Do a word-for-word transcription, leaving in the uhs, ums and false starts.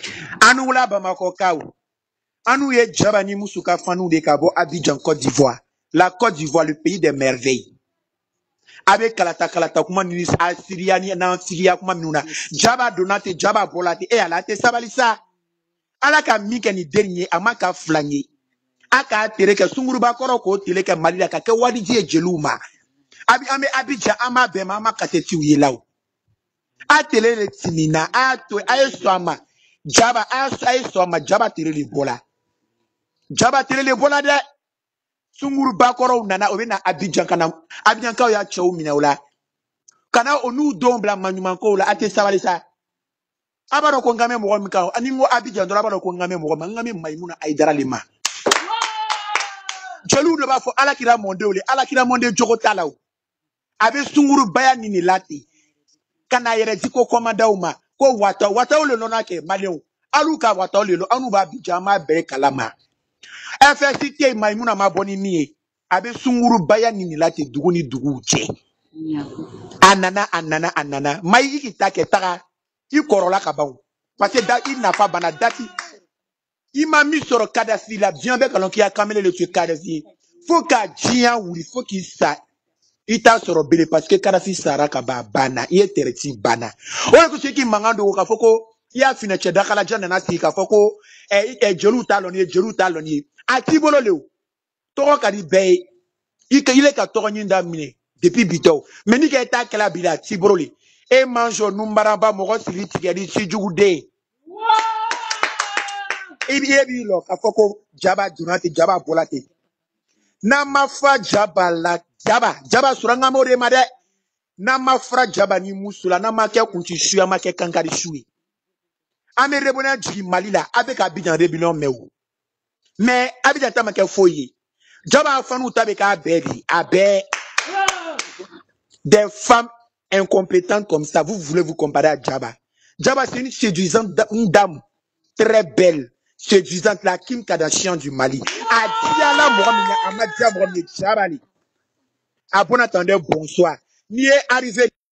Anou la Bamako Kaou. Anou ye Djabani Moussouka Fanou de Kabo Abidjan Côte d'Ivoire. La Côte d'Ivoire, le pays des merveilles. Avec Kalata Kalata Kuma Ninis Assyriani nan Syria Kuma Minuna. Djaba Donate, Djaba Bolate, et Alate Sabalisa. Alaka Mikeni dernier, Amaka Flangé. Aka Tereke Sunguruba Koroko, Teleke Malila Kake Wadiji Jeluma. Abi Ame Abidjan Ama Bema Ama Kateti Yelau. A tele le timina, a to a swama. Djaba a swama, Djaba tele le bola. Djaba tele le bola de. Sunguru bakoro nana obena Abidjan kana Abidjan ka ya chew minawla kana onu dombla manyumanko la ate sabalisa abaro ko ngame mo mika ani ngo Abidjan do abaro ko ngame mo ngame maimuna aidara lima jelu do ba fo alakira monde ole alakira monde jogo talaw abe sunguru baya nini lati kana yere diko komanda uma ko wata wata ole no nake malew aluka wata ole lo anu ba Abidjan ma be kalama F S T maimuna ma boni niye abe sunguru baya nini lati dugu ni dugu che anana anana anana mai ikitake taka i korola kabaw parce que da il n'a pas bana dati il m'a mis sur Kadhafi la bien avec l'on qui a camélé le tuer Kadhafi faut qu'à dia ou il faut qu'il sa il t'a sur belé parce que Kadhafi sara kaba bana il est terti bana on ko qui mangando ka foko il a fini che dakala jana na si ka foko e e jelu taloni jelu taloni a tibolo le to ka di be il est ka to nyinda mine depuis bito mais ni ka ta kala bila tibroli e manjo numbaramba mo sili tigedi si jugude e bi e bi lo ka foko Djaba Donate Djaba Bolate na mafa Djaba la Djaba Djaba suranga mo de made na mafra Djaba ni musula na make kunti shuya make kankari shuyi ame rebona ji malila avec Abidjan rébellion mewu mais Abidjan ta make foyi Djaba fanu tabe ka bedi abe des femmes incompétentes comme ça, vous voulez vous comparer à Djaba. Djaba, c'est une séduisante, une dame très belle, séduisante, la Kim Kardashian du Mali. Adiala Mohamed Amadia Mohamed Djabali. À bon attendeur, bonsoir. N'y est arrivé.